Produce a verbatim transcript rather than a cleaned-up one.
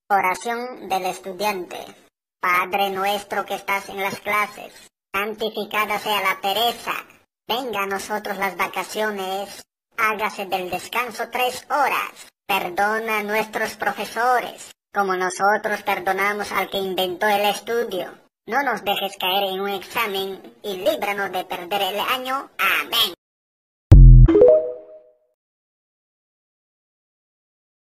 Oración del estudiante. Padre nuestro que estás en las clases, santificada sea la pereza. Venga a nosotros las vacaciones. Hágase del descanso tres horas. Perdona a nuestros profesores, como nosotros perdonamos al que inventó el estudio. No nos dejes caer en un examen y líbranos de perder el año. Amén.